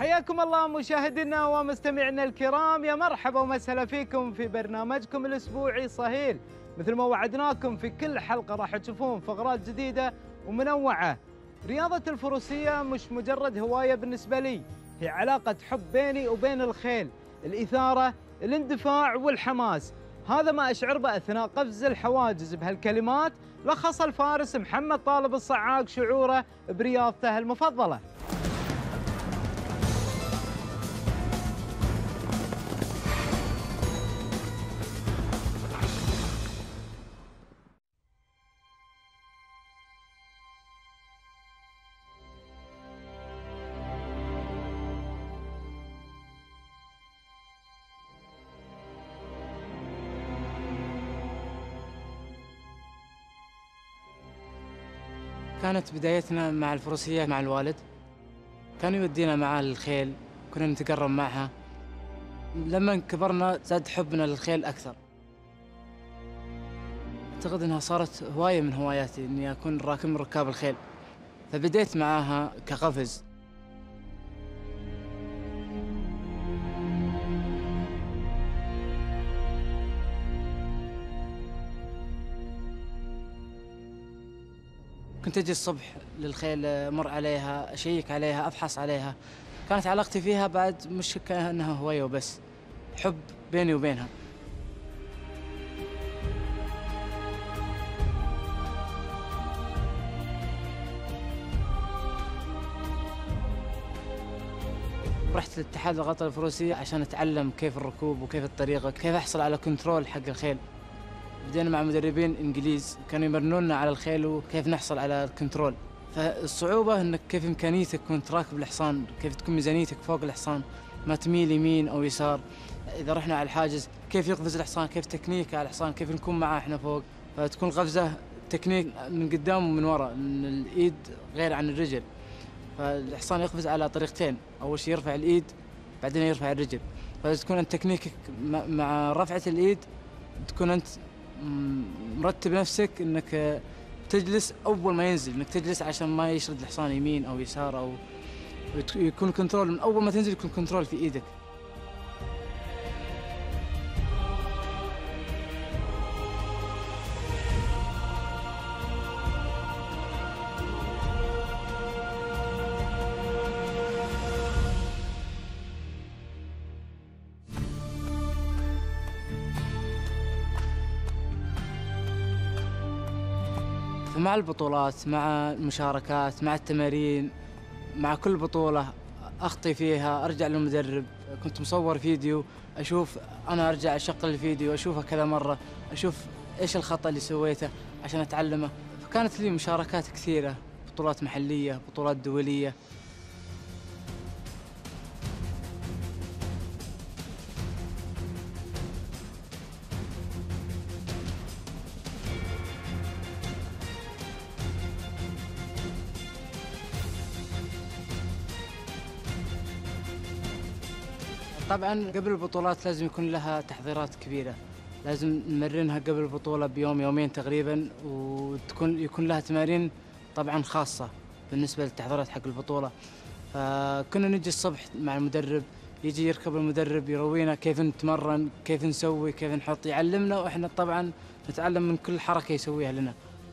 حياكم الله مشاهدينا ومستمعينا الكرام، يا مرحبا ومسهلا فيكم في برنامجكم الاسبوعي صهيل. مثل ما وعدناكم في كل حلقه راح تشوفون فقرات جديده ومنوعه. رياضه الفروسيه مش مجرد هوايه بالنسبه لي، هي علاقه حب بيني وبين الخيل، الاثاره، الاندفاع والحماس. هذا ما اشعر به اثناء قفز الحواجز. بهالكلمات لخص الفارس محمد طالب الصعاق شعوره برياضته المفضله. كانت بدايتنا مع الفروسية مع الوالد. كان يودينا معاه للخيل، كنا نتقرب معها. لما كبرنا زاد حبنا للخيل أكثر. أعتقد أنها صارت هواية من هواياتي إني أكون راكب من ركاب الخيل، فبديت معاها كقفز. كنت أجي الصبح للخيل، أمر عليها، أشيك عليها، أفحص عليها. كانت علاقتي فيها بعد مش كأنها هواية وبس، حب بيني وبينها. رحت لاتحاد الغطاء الفروسية عشان أتعلم كيف الركوب وكيف الطريقة، كيف أحصل على كنترول حق الخيل. بدينا مع مدربين إنجليز كانوا يمرنونا على الخيل وكيف نحصل على الكنترول. فالصعوبة إنك كيف إمكانيتك وأنت راكب الحصان، كيف تكون ميزانيتك فوق الحصان، ما تميل يمين أو يسار. إذا رحنا على الحاجز كيف يقفز الحصان، كيف تكنيك على الحصان، كيف نكون معاه إحنا فوق. فتكون القفزة تكنيك من قدام ومن وراء، من الإيد غير عن الرجل. فالحصان يقفز على طريقتين، أول شيء يرفع الإيد بعدين يرفع الرجل. فتكون أنت تكنيكك مع رفعة الإيد تكون أنت مرتب نفسك انك تجلس اول ما ينزل، انك تجلس عشان ما يشرد الحصان يمين او يسار، او يكون كنترول من اول ما تنزل، يكون كنترول في ايدك. مع البطولات، مع المشاركات، مع التمارين، مع كل بطولة أخطي فيها أرجع للمدرب. كنت مصور فيديو، أشوف أنا أرجع أشغل الفيديو، أشوفه كذا مرة، أشوف إيش الخطأ اللي سويته عشان أتعلمه. فكانت لي مشاركات كثيرة، بطولات محلية، بطولات دولية. طبعاً قبل البطولات لازم يكون لها تحضيرات كبيرة، لازم نمرنها قبل البطولة بيوم يومين تقريباً، يكون لها تمارين طبعاً خاصة بالنسبة للتحضيرات حق البطولة. فكنا نجي الصبح مع المدرب، يجي يركب المدرب يروينا كيف نتمرن، كيف نسوي، كيف نحط، يعلمنا، وإحنا طبعاً نتعلم من كل حركة يسويها لنا.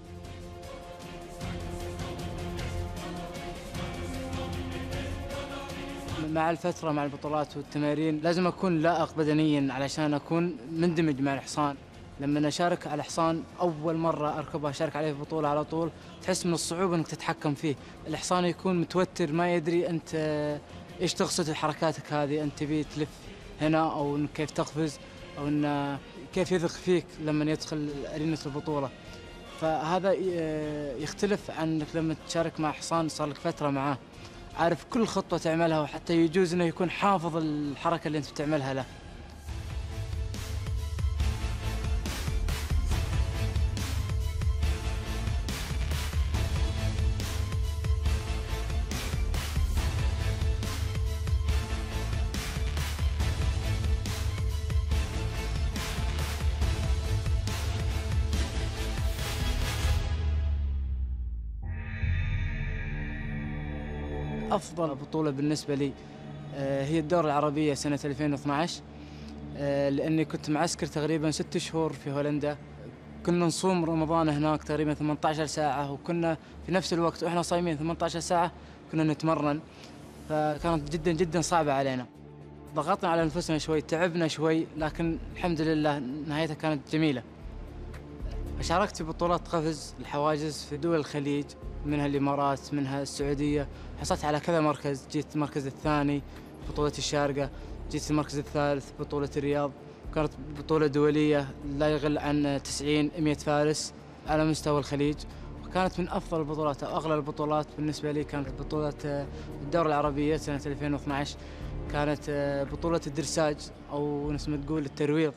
مع الفترة مع البطولات والتمارين لازم أكون لائق بدنياً علشان أكون مندمج مع الحصان. لما أشارك على حصان أول مرة أركبه، أشارك عليه في بطولة، على طول تحس من الصعوبة إنك تتحكم فيه. الحصان يكون متوتر، ما يدري أنت إيش تقصد حركاتك هذه، أنت تبي تلف هنا أو إنك كيف تقفز، أو إنه كيف يثق فيك لما يدخل أرينة البطولة. فهذا يختلف عن إنك لما تشارك مع حصان صار لك فترة معاه، عارف كل خطوة تعملها، وحتى يجوز إنه يكون حافظ الحركة اللي أنت بتعملها له. أفضل بطولة بالنسبة لي هي الدورة العربية سنة 2012. لأني كنت معسكر تقريبا 6 شهور في هولندا. كنا نصوم رمضان هناك تقريبا 18 ساعة، وكنا في نفس الوقت وإحنا صايمين 18 ساعة كنا نتمرن، فكانت جدا جدا صعبة علينا. ضغطنا على أنفسنا شوي، تعبنا شوي، لكن الحمد لله نهايتها كانت جميلة. شاركت في بطولات قفز الحواجز في دول الخليج، منها الإمارات، منها السعودية. حصلت على كذا مركز، جيت المركز الثاني بطولة الشارقة، جيت المركز الثالث بطولة الرياض. كانت بطولة دولية لا يقل عن 90-100 فارس على مستوى الخليج، وكانت من أفضل البطولات أو أغلى البطولات بالنسبة لي. كانت بطولة الدورة العربية سنة 2012، كانت بطولة الدرساج أو نفس ما تقول الترويض.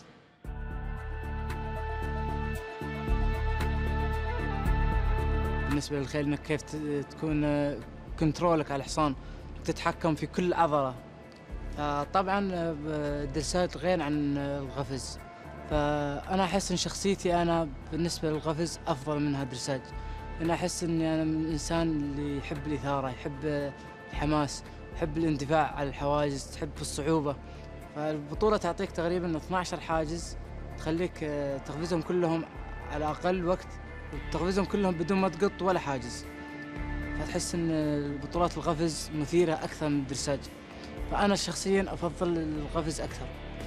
بالنسبة للخيل إنك كيف تكون كنترولك على الحصان، تتحكم في كل عضلة. طبعا الدرساج غير عن القفز، فأنا أحس إن شخصيتي أنا بالنسبة للقفز أفضل منها الدرساج. أنا أحس إني أنا من الإنسان اللي يحب الإثارة، يحب الحماس، يحب الاندفاع على الحواجز، تحب الصعوبة. فالبطولة تعطيك تقريبا 12 حاجز، تخليك تقفزهم كلهم على أقل وقت، وتقفزهم كلهم بدون ما تقط ولا حاجز. فتحس إن بطولات القفز مثيرة أكثر من الدرساج، فأنا شخصياً أفضل القفز أكثر.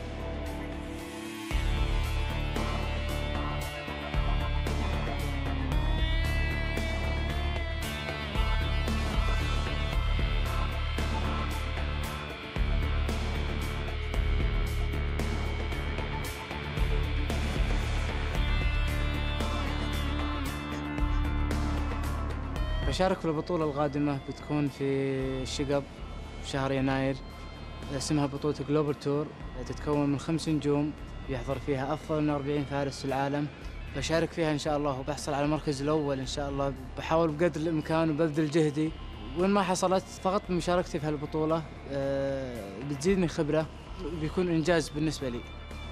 بشارك في البطولة القادمة، بتكون في الشقب في شهر يناير، اسمها بطولة جلوبال تور، تتكون من 5 نجوم، يحضر فيها أفضل من 40 فارس في العالم. بشارك فيها إن شاء الله وبحصل على المركز الأول إن شاء الله. بحاول بقدر الإمكان وببذل جهدي، وإن ما حصلت فقط بمشاركتي في هالبطولة بتزيدني خبرة وبيكون إنجاز بالنسبة لي.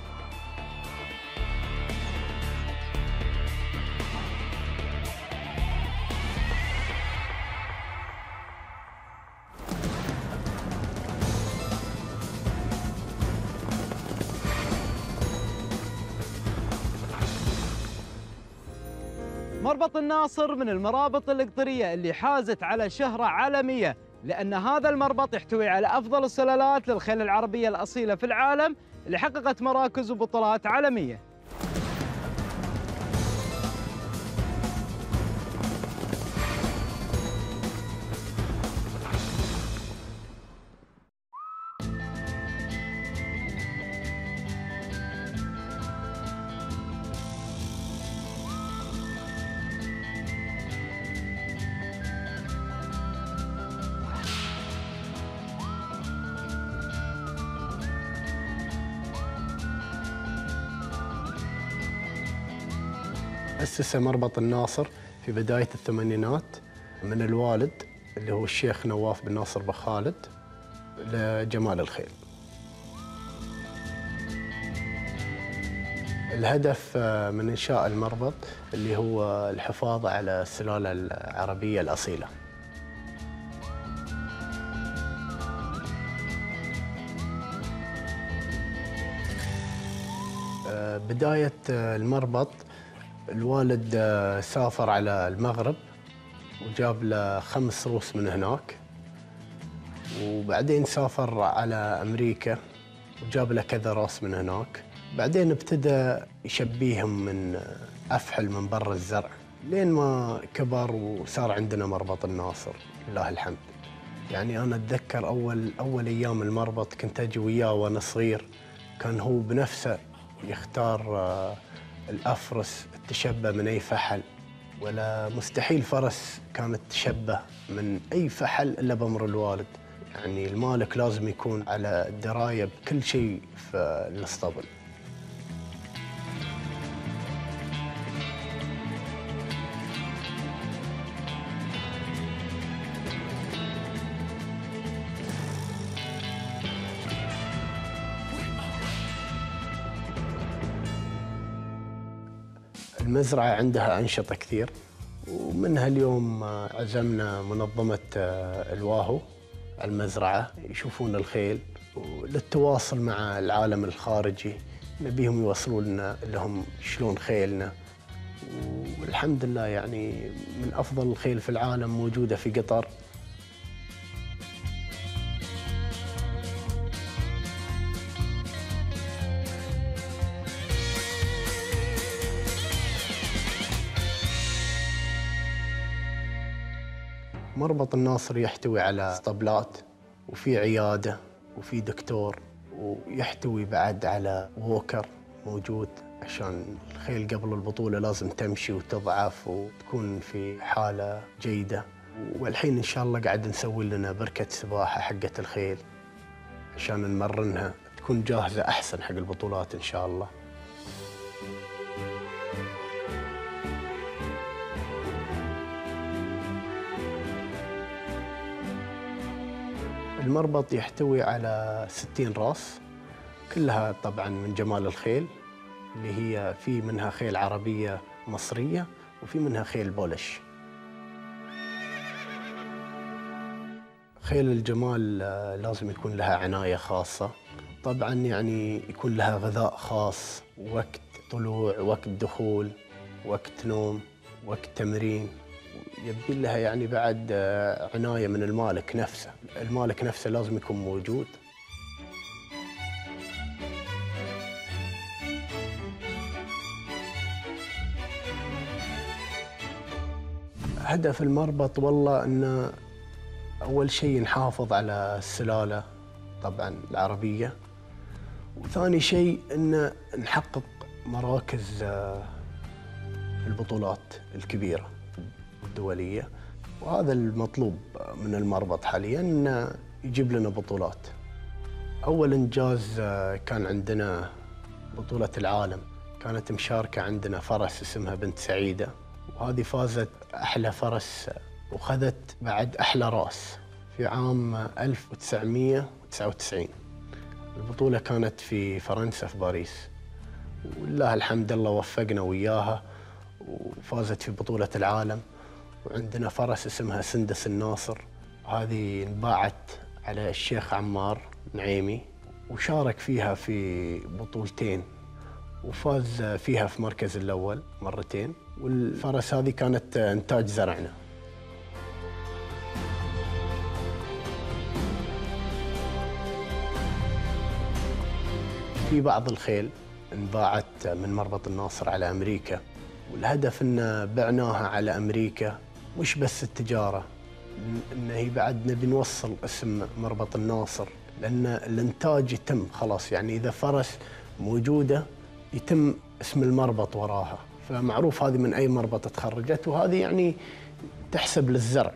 مربط الناصر من المرابط الإقطارية اللي حازت على شهرة عالمية، لأن هذا المربط يحتوي على أفضل السلالات للخيل العربية الأصيلة في العالم اللي حققت مراكز وبطولات عالمية. أسس مربط الناصر في بداية الثمانينات من الوالد اللي هو الشيخ نواف بن ناصر بخالد لجمال الخيل. الهدف من إنشاء المربط اللي هو الحفاظ على السلالة العربية الأصيلة. بداية المربط الوالد سافر على المغرب وجاب له 5 روس من هناك، وبعدين سافر على أمريكا وجاب له كذا راس من هناك. بعدين ابتدى يشبيهم من أفحل من برا الزرع لين ما كبر وصار عندنا مربط الناصر لله الحمد. يعني أنا أتذكر أول أيام المربط كنت أجي وياه وأنا صغير، كان هو بنفسه يختار الأفرس التشبه من أي فحل، ولا مستحيل فرس كانت تشبه من أي فحل إلا بأمر الوالد. يعني المالك لازم يكون على دراية بكل شيء في الاسطبل. المزرعة عندها أنشطة كثير، ومنها اليوم عزمنا منظمة الواهو المزرعة يشوفون الخيل، وللتواصل مع العالم الخارجي نبيهم يوصلوا لنا لهم شلون خيلنا. والحمد لله يعني من أفضل الخيل في العالم موجودة في قطر. مربط الناصر يحتوي على اسطبلات وفي عيادة وفي دكتور، ويحتوي بعد على ووكر موجود عشان الخيل قبل البطولة لازم تمشي وتضعف وتكون في حالة جيدة. والحين إن شاء الله قاعد نسوي لنا بركة سباحة حقة الخيل عشان نمرنها تكون جاهزة أحسن حق البطولات إن شاء الله. المربط يحتوي على 60 راس، كلها طبعا من جمال الخيل، اللي هي في منها خيل عربية مصرية وفي منها خيل بولش. خيل الجمال لازم يكون لها عناية خاصة، طبعا يعني يكون لها غذاء خاص، وقت طلوع، وقت دخول، وقت نوم، وقت تمرين. يبي لها يعني بعد عناية من المالك نفسه، المالك نفسه لازم يكون موجود. هدف المربط والله أن أول شيء نحافظ على السلالة طبعا العربية، وثاني شيء أن نحقق مراكز البطولات الكبيرة الدولية، وهذا المطلوب من المربط حاليا أنه يجيب لنا بطولات. أول إنجاز كان عندنا بطولة العالم، كانت مشاركة عندنا فرس اسمها بنت سعيدة، وهذه فازت أحلى فرس وخذت بعد أحلى راس في عام 1999. البطولة كانت في فرنسا في باريس، والله الحمد لله وفقنا وياها وفازت في بطولة العالم. وعندنا فرس اسمها سندس الناصر، هذه انباعت على الشيخ عمار نعيمي، وشارك فيها في بطولتين وفاز فيها في مركز الأول مرتين، والفرس هذه كانت إنتاج زرعنا. في بعض الخيل انباعت من مربط الناصر على أمريكا، والهدف أن بعناها على أمريكا مش بس التجارة، إن هي بعد نبي نوصل اسم مربط الناصر، لأن الإنتاج يتم خلاص، يعني إذا فرس موجودة يتم اسم المربط وراها، فمعروف هذه من أي مربط تخرجت، وهذه يعني تحسب للزرع.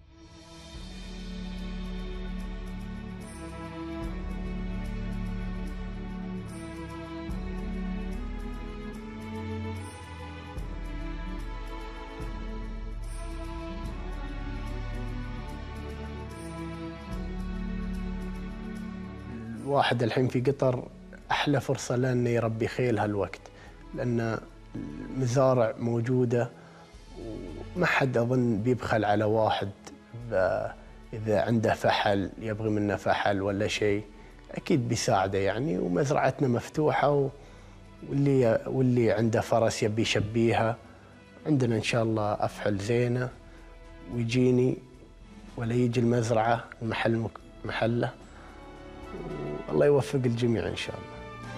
الواحد الحين في قطر أحلى فرصة له إنه يربي خيل هالوقت، لأن المزارع موجودة وما حد أظن بيبخل على واحد إذا عنده فحل يبغي منه فحل ولا شيء، أكيد بيساعده يعني. ومزرعتنا مفتوحة، واللي عنده فرس يبي يشبيها عندنا إن شاء الله أفحل زينة، ويجيني ولا يجي المزرعة المحل محله، والله يوفق الجميع إن شاء الله.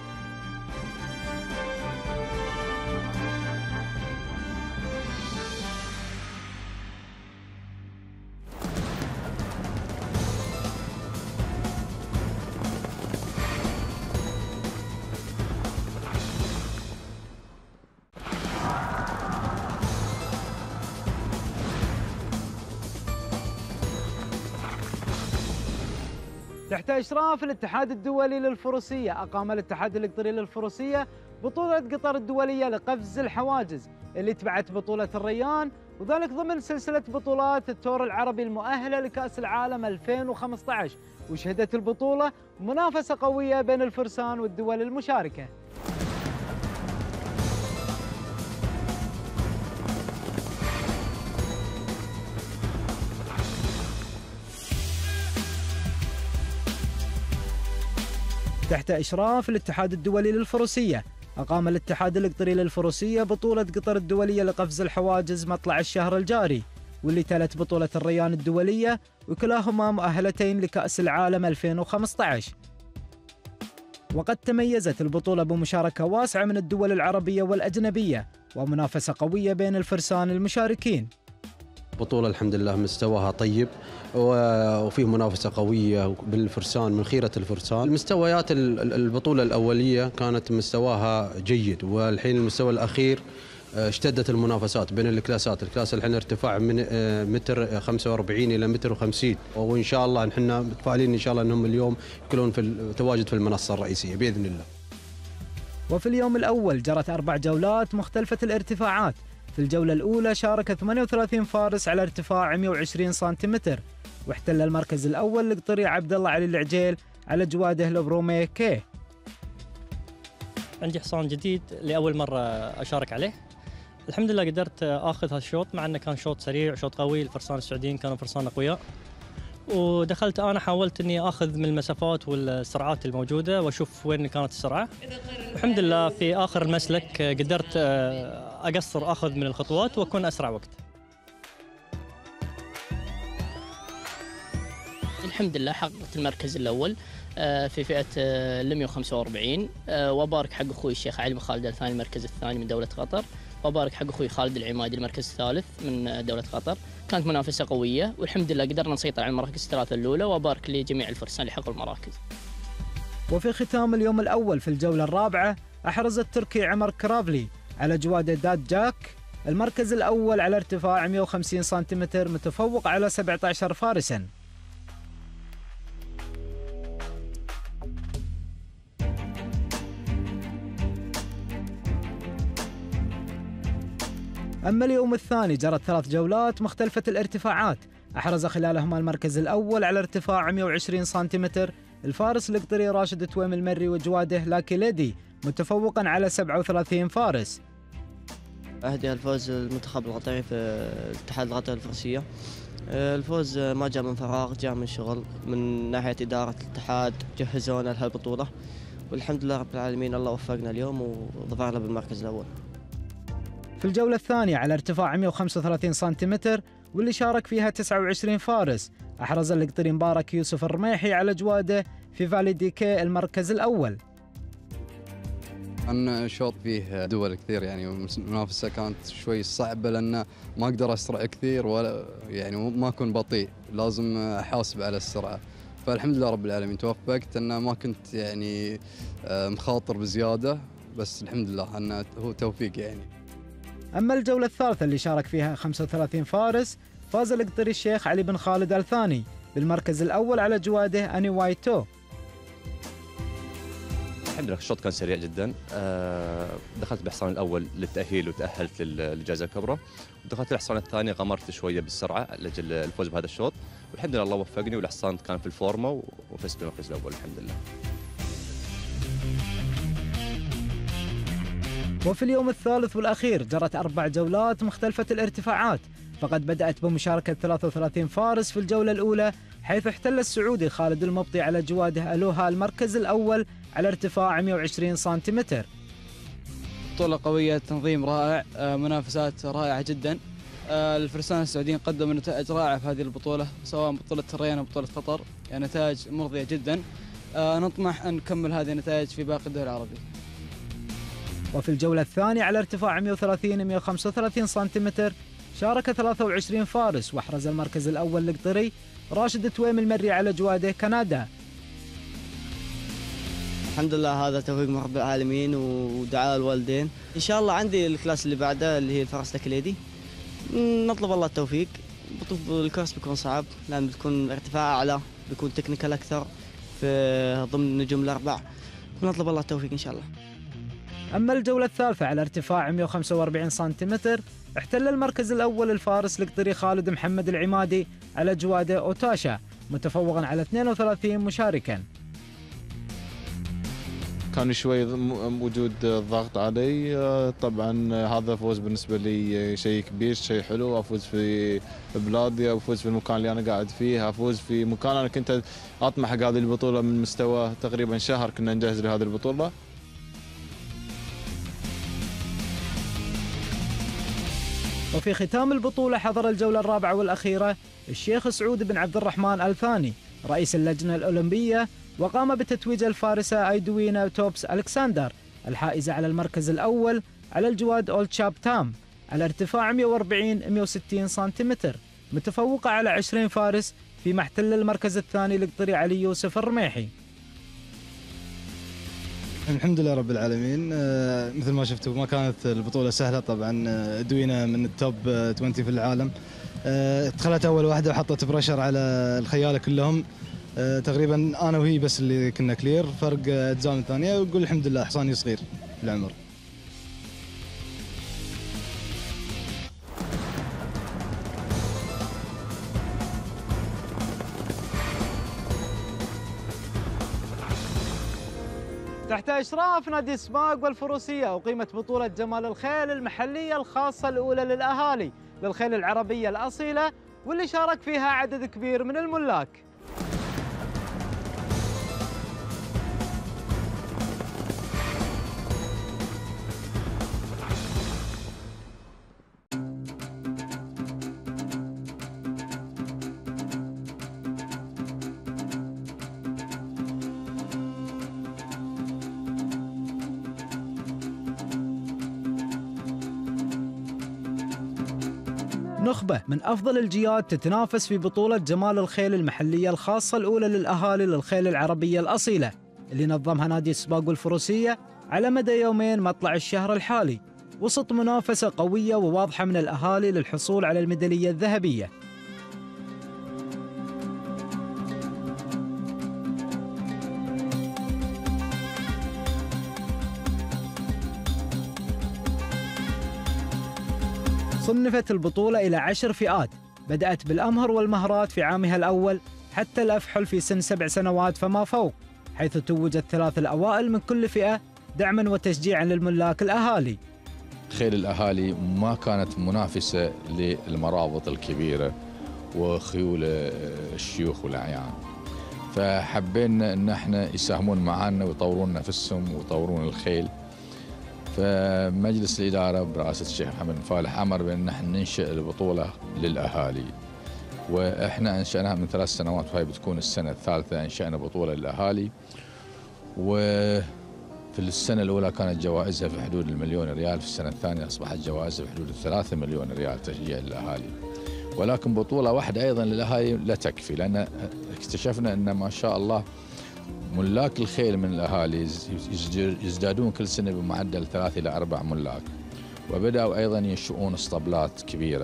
تحت إشراف الاتحاد الدولي للفروسية، أقام الاتحاد القطري للفروسية بطولة قطر الدولية لقفز الحواجز اللي تبعت بطولة الريان، وذلك ضمن سلسلة بطولات التور العربي المؤهلة لكأس العالم 2015. وشهدت البطولة منافسة قوية بين الفرسان والدول المشاركة. تحت إشراف الاتحاد الدولي للفروسية، أقام الاتحاد القطري للفروسية بطولة قطر الدولية لقفز الحواجز مطلع الشهر الجاري، واللي تلت بطولة الريان الدولية، وكلاهما مؤهلتين لكأس العالم 2015. وقد تميزت البطولة بمشاركة واسعة من الدول العربية والأجنبية ومنافسة قوية بين الفرسان المشاركين. بطولة الحمد لله مستواها طيب وفي منافسة قوية بالفرسان من خيرة الفرسان. المستويات البطولة الأولية كانت مستواها جيد، والحين المستوى الأخير اشتدت المنافسات بين الكلاسات. الكلاس الحين ارتفاع من متر 45 إلى متر 50، وإن شاء الله نحن متفائلين إن شاء الله أنهم اليوم يكونون في تواجد في المنصة الرئيسية بإذن الله. وفي اليوم الأول جرت 4 جولات مختلفة الارتفاعات. في الجولة الأولى شارك 38 فارس على ارتفاع 120 سنتيمتر، واحتل المركز الأول القطري عبد الله علي العجيل على جواده البرومي كي. عندي حصان جديد لأول مرة أشارك عليه. الحمد لله قدرت آخذ هالشوط، مع أنه كان شوط سريع وشوط قوي. الفرسان السعوديين كانوا فرسان أقوياء، ودخلت أنا حاولت أني أخذ من المسافات والسرعات الموجودة وأشوف وين كانت السرعة. الحمد لله في آخر المسلك قدرت أقصر أخذ من الخطوات وأكون أسرع وقت. الحمد لله حققت المركز الأول في فئة ال 145، وأبارك حق أخوي الشيخ علي بن خالد الثاني المركز الثاني من دولة قطر، وأبارك حق أخوي خالد العمادي المركز الثالث من دولة قطر. كانت منافسة قوية والحمد لله قدرنا نسيطر على المراكز الثلاثة الأولى، وأبارك لجميع الفرسان اللي حققوا المراكز. وفي ختام اليوم الأول في الجولة الرابعة أحرز التركي عمر كرافلي على جواد داد جاك المركز الأول على ارتفاع 150 سنتيمتر، متفوق على 17 فارساً. أما اليوم الثاني جرت 3 جولات مختلفة الارتفاعات، أحرز خلالهما المركز الأول على ارتفاع 120 سنتيمتر الفارس القطري راشد تويم المري وجواده لاكي ليدي، متفوقاً على 37 فارس. أهدي الفوز المنتخب القطري في الاتحاد القطري للفروسية. الفوز ما جاء من فراغ، جاء من شغل من ناحية إدارة الاتحاد، جهزونا لهالبطولة والحمد لله رب العالمين. الله وفقنا اليوم وظفرنا بالمركز الأول. في الجولة الثانية على ارتفاع 135 سنتيمتر واللي شارك فيها 29 فارس، أحرز القطري مبارك يوسف الرميحي على جواده في فالي دي كي المركز الأول. أن شوط فيه دول كثير، يعني المنافسة كانت شوي صعبة لأن ما أقدر أسرع كثير ولا يعني ما أكون بطيء، لازم أحاسب على السرعة. فالحمد لله رب العالمين توفقت، أن ما كنت يعني مخاطر بزيادة، بس الحمد لله أنه هو توفيق يعني. أما الجولة الثالثة اللي شارك فيها 35 فارس، فاز القطري الشيخ علي بن خالد الثاني بالمركز الأول على جواده أني وايتو. الحمد لله الشوط كان سريع جدا. دخلت بالحصان الأول للتأهيل وتأهلت للجائزة الكبرى، ودخلت الحصان الثاني غمرت شوية بالسرعة لأجل الفوز بهذا الشوط، والحمد لله الله وفقني والحصان كان في الفورمة وفزت بالمركز الأول الحمد لله. وفي اليوم الثالث والأخير جرت 4 جولات مختلفة الارتفاعات، فقد بدأت بمشاركة 33 فارس في الجولة الأولى، حيث احتل السعودي خالد المبطي على جواده ألوها المركز الأول على ارتفاع 120 سنتيمتر. بطولة قوية، تنظيم رائع، منافسات رائعة جدا. الفرسان السعوديين قدموا نتائج رائعة في هذه البطولة، سواء بطولة الريان أو بطولة قطر، يعني نتائج مرضية جدا. نطمح أن نكمل هذه النتائج في باقي الدول العربية. وفي الجولة الثانية على ارتفاع 130-135 سنتيمتر شارك 23 فارس، واحرز المركز الأول القطري راشد تويم المري على جواده كندا. الحمد لله هذا توفيق من رب العالمين ودعاء الوالدين. إن شاء الله عندي الكلاس اللي بعده اللي هي الفرس الكليدي، نطلب الله التوفيق. الكورس بيكون صعب لأن بتكون ارتفاع أعلى، بيكون تكنيكال أكثر في ضمن النجوم الأربع، نطلب الله التوفيق إن شاء الله. أما الجولة الثالثة على ارتفاع 145 سنتيمتر احتل المركز الأول الفارس القطري خالد محمد العمادي على جواده أوتاشا، متفوقا على 32 مشاركا. كان كان شوي وجود ضغط علي. طبعا هذا فوز بالنسبه لي شيء كبير، شيء حلو. افوز في بلادي، افوز في المكان اللي انا قاعد فيه، افوز في مكان انا كنت اطمح حق هذه البطوله من مستوى تقريبا شهر كنا نجهز لهذه البطوله. وفي ختام البطولة حضر الجولة الرابعة والأخيرة الشيخ سعود بن عبد الرحمن آل ثاني رئيس اللجنة الأولمبية، وقام بتتويج الفارسة أيدوينا توبس ألكسندر الحائزة على المركز الأول على الجواد أولد شاب تام على ارتفاع 140-160 سنتيمتر، متفوقة على 20 فارس في محتل المركز الثاني القطري علي يوسف الرميحي. الحمد لله رب العالمين. مثل ما شفتوا ما كانت البطولة سهلة طبعا. دوينا من التوب 20 في العالم، دخلت أول واحدة وحطت بريشر على الخيالة كلهم. تقريبا أنا وهي بس اللي كنا كلير، فرق أجزاء الثانية، ويقول الحمد لله حصاني صغير في العمر. تحت إشراف نادي السباق والفروسية أقيمت بطولة جمال الخيل المحلية الخاصة الأولى للأهالي للخيل العربية الأصيلة، واللي شارك فيها عدد كبير من الملاك. نخبة من أفضل الجياد تتنافس في بطولة جمال الخيل المحلية الخاصة الأولى للأهالي للخيل العربية الأصيلة، اللي نظمها نادي السباق والفروسية على مدى يومين مطلع الشهر الحالي، وسط منافسة قوية وواضحة من الأهالي للحصول على الميدالية الذهبية. صنفت البطولة إلى 10 فئات، بدأت بالأمهر والمهرات في عامها الأول حتى الأفحل في سن 7 سنوات فما فوق، حيث توج الثلاث الأوائل من كل فئة دعماً وتشجيعاً للملاك الأهالي. خيل الأهالي ما كانت منافسة للمرابط الكبيرة وخيول الشيوخ والأعيان، فحبينا أن احنا يساهمون معنا ويطورون نفسهم ويطورون الخيل. فمجلس الإدارة برئاسة الشيخ محمد بن فالح أمر بأن نحن ننشئ البطولة للأهالي، وإحنا أنشأناها من 3 سنوات، وهي بتكون السنة الثالثة أنشأنا بطولة للأهالي. وفي السنة الأولى كانت جوائزها في حدود ال1,000,000 ريال، في السنة الثانية أصبحت جوائزها في حدود 3 مليون ريال تشجيع للأهالي. ولكن بطولة واحدة أيضا للأهالي لا تكفي، لأن اكتشفنا أن ما شاء الله ملاك الخيل من الأهالي يزدادون كل سنة بمعدل 3 إلى 4 ملاك، وبدأوا أيضا ينشؤون اسطبلات كبيرة.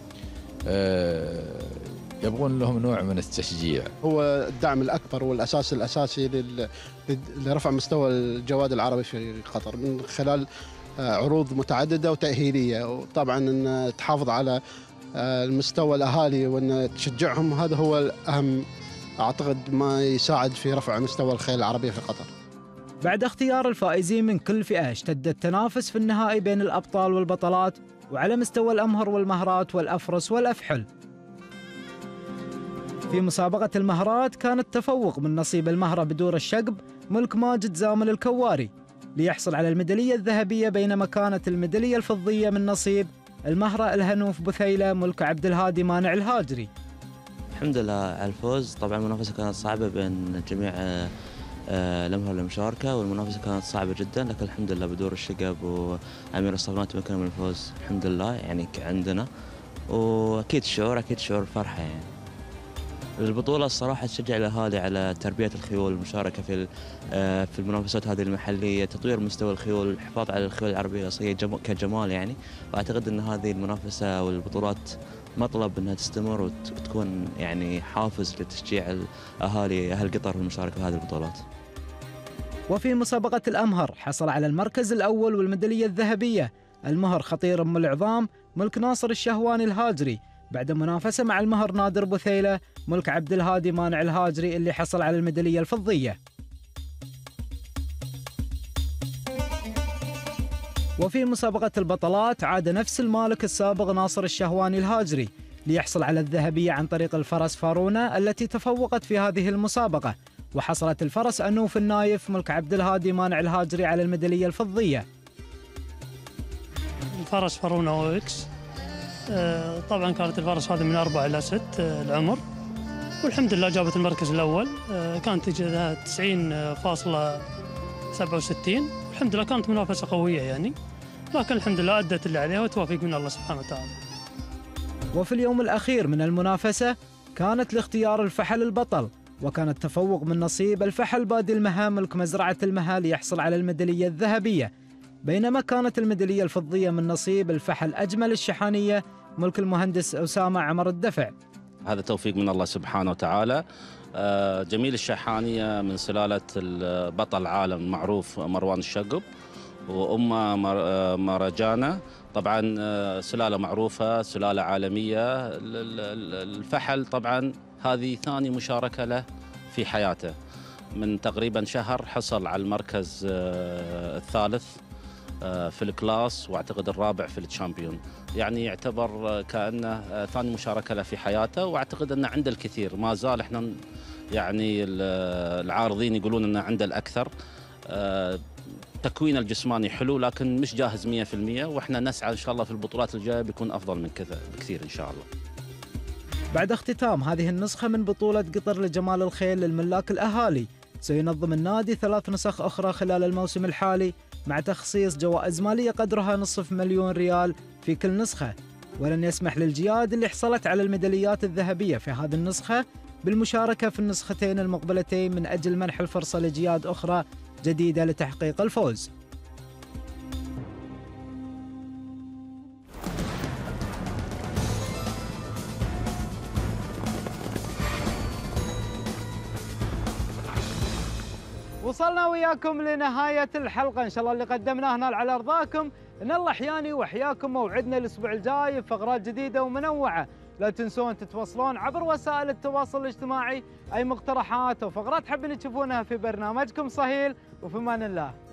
يبغون لهم نوع من التشجيع. هو الدعم الأكبر والأساس الأساسي لرفع مستوى الجواد العربي في قطر من خلال عروض متعددة وتأهيلية، وطبعا أن تحافظ على المستوى الأهالي وأن تشجعهم، هذا هو الأهم أعتقد ما يساعد في رفع مستوى الخيل العربية في قطر. بعد اختيار الفائزين من كل فئة اشتد التنافس في النهائي بين الأبطال والبطلات، وعلى مستوى الأمهر والمهرات والأفرس والأفحل. في مسابقة المهرات كان التفوق من نصيب المهرة بدور الشقب ملك ماجد زامل الكواري ليحصل على الميدالية الذهبية، بينما كانت الميدالية الفضية من نصيب المهرة الهنوف بثيلة ملك عبد الهادي مانع الهاجري. الحمد لله على الفوز. طبعا المنافسة كانت صعبة بين جميع الأمهر المشاركة، والمنافسة كانت صعبة جدا، لكن الحمد لله بدور الشقب وأمير الصالونات تمكنوا من الفوز الحمد لله يعني عندنا، وأكيد شعور فرحة يعني. البطولة الصراحة تشجع الأهالي على تربية الخيول، المشاركة في المنافسات هذه المحلية، تطوير مستوى الخيول، الحفاظ على الخيول العربية الأصلية كجمال يعني. وأعتقد أن هذه المنافسة والبطولات مطلب أنها تستمر وتكون يعني حافز لتشجيع الأهالي أهل قطر في المشاركة في هذه البطولات. وفي مسابقة الأمهر حصل على المركز الأول والميدالية الذهبية المهر خطير أم العظام ملك ناصر الشهواني الهاجري، بعد منافسة مع المهر نادر بثيلة ملك عبد الهادي مانع الهاجري اللي حصل على الميدالية الفضية. وفي مسابقة البطلات عاد نفس المالك السابق ناصر الشهواني الهاجري ليحصل على الذهبية عن طريق الفرس فارونا التي تفوقت في هذه المسابقة، وحصلت الفرس أنوف النايف ملك عبد الهادي مانع الهاجري على الميدالية الفضية. الفرس فارونا او اكس، طبعا كانت الفرس هذه من 4 إلى 6 العمر، والحمد لله جابت المركز الأول، كانت تجدها 90.67. الحمد لله كانت منافسة قوية يعني، لكن الحمد لله أدت اللي عليها وتوفيق من الله سبحانه وتعالى. وفي اليوم الأخير من المنافسة كانت لاختيار الفحل البطل، وكان التفوق من نصيب الفحل بادي المها ملك مزرعة المها ليحصل على الميدالية الذهبية، بينما كانت الميدالية الفضية من نصيب الفحل أجمل الشحانية ملك المهندس أسامة عمر الدفع. هذا توفيق من الله سبحانه وتعالى. جميل الشحانية من سلالة بطل عالم معروف مروان الشقب، وأمه مهرجانة، طبعا سلالة معروفة، سلالة عالمية. الفحل طبعا هذه ثاني مشاركة له في حياته، من تقريبا شهر حصل على المركز الثالث في الكلاس، واعتقد الرابع في الشامبيون، يعني يعتبر كأنه ثاني مشاركة له في حياته، واعتقد أنه عنده الكثير، ما زال احنا يعني العارضين يقولون أنه عنده الأكثر. تكوينه الجسماني حلو لكن مش جاهز 100%، واحنا نسعى ان شاء الله في البطولات الجايه بيكون افضل من كذا بكثير ان شاء الله. بعد اختتام هذه النسخة من بطولة قطر لجمال الخيل للملاك الأهالي، سينظم النادي 3 نسخ أخرى خلال الموسم الحالي، مع تخصيص جوائز مالية قدرها نصف مليون ريال في كل نسخة، ولن يسمح للجياد اللي حصلت على الميداليات الذهبية في هذه النسخة بالمشاركة في النسختين المقبلتين من أجل منح الفرصة لجياد أخرى جديدة لتحقيق الفوز. وصلنا وياكم لنهاية الحلقة، إن شاء الله اللي قدمناه نال على أرضاكم، إن الله أحياني وأحياكم. موعدنا الأسبوع الجاي بفقرات جديدة ومنوعة، لا تنسون تتواصلون عبر وسائل التواصل الاجتماعي، أي مقترحات أو فقرات حابين تشوفونها في برنامجكم صهيل، وفي أمان الله.